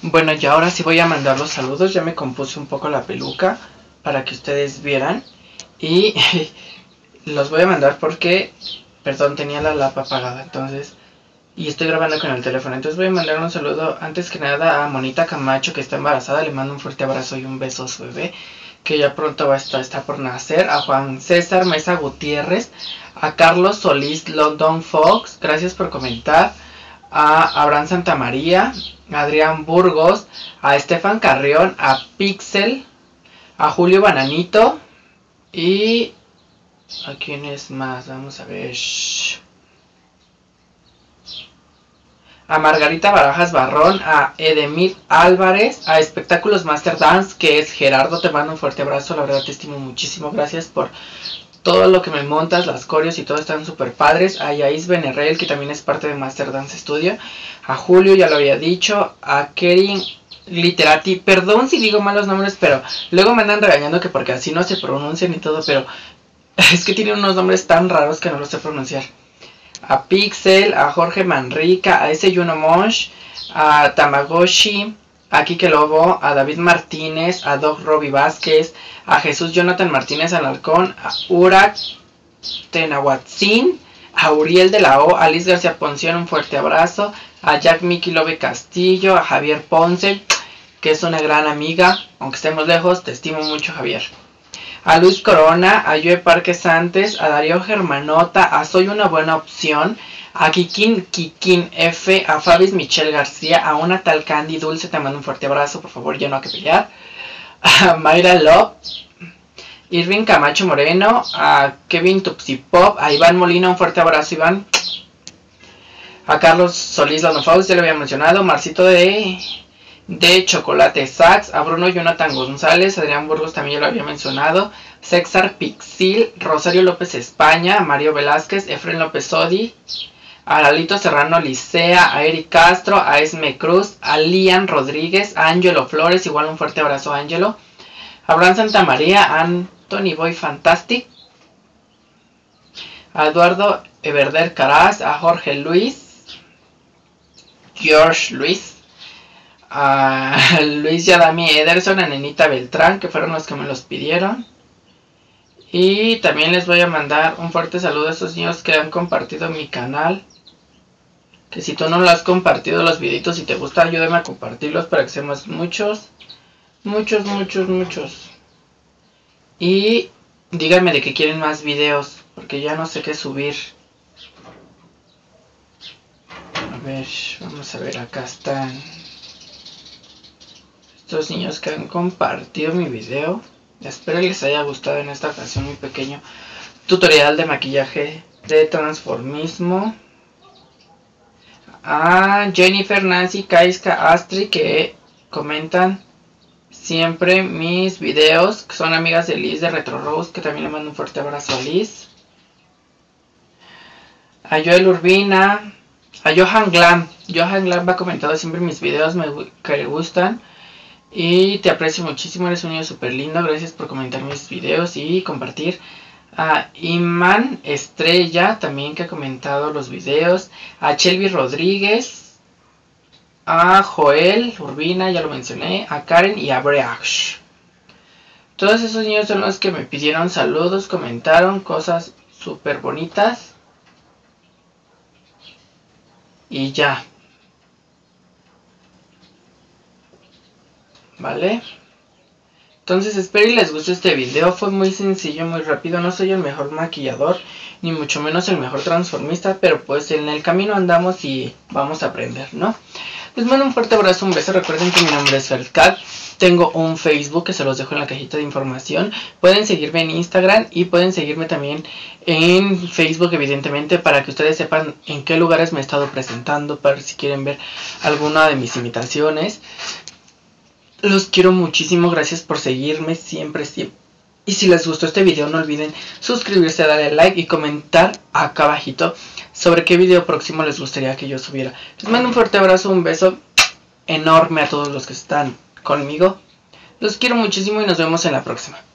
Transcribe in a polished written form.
Bueno, y ahora sí voy a mandar los saludos. Ya me compuse un poco la peluca para que ustedes vieran. Y los voy a mandar porque, perdón, tenía la lapa apagada, entonces, y estoy grabando con el teléfono. Entonces voy a mandar un saludo antes que nada a Monita Camacho, que está embarazada. Le mando un fuerte abrazo y un beso a su bebé, que ya pronto va a estar por nacer. A Juan César Mesa Gutiérrez, a Carlos Solís London Fox, gracias por comentar. A Abraham Santamaría, a Adrián Burgos, a Estefan Carrión, a Pixel, a Julio Bananito y ¿a quién es más? Vamos a ver. A Margarita Barajas Barrón, a Edemir Álvarez, a Espectáculos Master Dance, que es Gerardo. Te mando un fuerte abrazo, la verdad te estimo muchísimo. Gracias por todo lo que me montas, las coreos y todo están súper padres. A Yais Benerrel, que también es parte de Master Dance Studio. A Julio, ya lo había dicho. A Kerin Literati, perdón si digo malos nombres, pero luego me andan regañando que porque así no se pronuncian y todo, pero es que tienen unos nombres tan raros que no los sé pronunciar. A Pixel, a Jorge Manrica, a ese Yuno Mosh, a Tamagotchi, a Kike Lobo, a David Martínez, a Doc Robbie Vázquez, a Jesús Jonathan Martínez Alarcón, a Urak Tenahuatzin, a Uriel de la O, a Liz García Ponción, un fuerte abrazo, a Jack Miki Lobe Castillo, a Javier Ponce, que es una gran amiga, aunque estemos lejos, te estimo mucho, Javier. A Luis Corona, a Joe Parques Antes, a Darío Germanota, a Soy una buena opción, a Kikin F, a Fabis Michelle García, a una tal Candy Dulce, te mando un fuerte abrazo, por favor, ya no hay que pelear. A Mayra Love, Irving Camacho Moreno, a Kevin Tupsipop, a Iván Molina, un fuerte abrazo, Iván. A Carlos Solís Lanofaus, ya lo había mencionado, Marcito de Chocolate Sax, a Bruno Jonathan González, Adrián Burgos también ya lo había mencionado, César Pixil, Rosario López España, Mario Velázquez, Efren López Odi, a Lalito Serrano Licea, a Eric Castro, a Esme Cruz, a Lian Rodríguez, a Ángelo Flores, igual un fuerte abrazo a Ángelo, a Abraham Santamaría, a Anthony Boy Fantastic, a Eduardo Everder Caraz, a Jorge Luis, George Luis, a Luis Yadami Ederson, a Nenita Beltrán, que fueron los que me los pidieron. Y también les voy a mandar un fuerte saludo a esos niños que han compartido mi canal. Que si tú no lo has compartido los videitos y te gusta, ayúdame a compartirlos para que seamos muchos. Y díganme de que quieren más videos, porque ya no sé qué subir. A ver, vamos a ver, acá están estos niños que han compartido mi video. Espero les haya gustado en esta ocasión mi pequeño tutorial de maquillaje de transformismo. A Jennifer, Nancy, Kaiska, Astrid, que comentan siempre mis videos, que son amigas de Liz de Retro Rose, que también le mando un fuerte abrazo a Liz. A Joel Urbina, a Johan Glam. Johan Glam ha comentado siempre mis videos que le gustan. Y te aprecio muchísimo, eres un niño súper lindo. Gracias por comentar mis videos y compartir. A Iman Estrella, también que ha comentado los videos. A Shelby Rodríguez. A Joel Urbina, ya lo mencioné. A Karen y a Breach. Todos esos niños son los que me pidieron saludos, comentaron cosas súper bonitas. Y ya. ¿Vale? Entonces espero y les guste este video. Fue muy sencillo, muy rápido. No soy el mejor maquillador, ni mucho menos el mejor transformista, pero pues en el camino andamos y vamos a aprender, ¿no? Les mando un fuerte abrazo, un beso. Recuerden que mi nombre es Feldcat. Tengo un Facebook que se los dejo en la cajita de información. Pueden seguirme en Instagram y pueden seguirme también en Facebook, evidentemente, para que ustedes sepan en qué lugares me he estado presentando, para si quieren ver alguna de mis imitaciones. Los quiero muchísimo, gracias por seguirme siempre. Y si les gustó este video, no olviden suscribirse, darle like y comentar acá abajito sobre qué video próximo les gustaría que yo subiera. Les mando un fuerte abrazo, un beso enorme a todos los que están conmigo. Los quiero muchísimo y nos vemos en la próxima.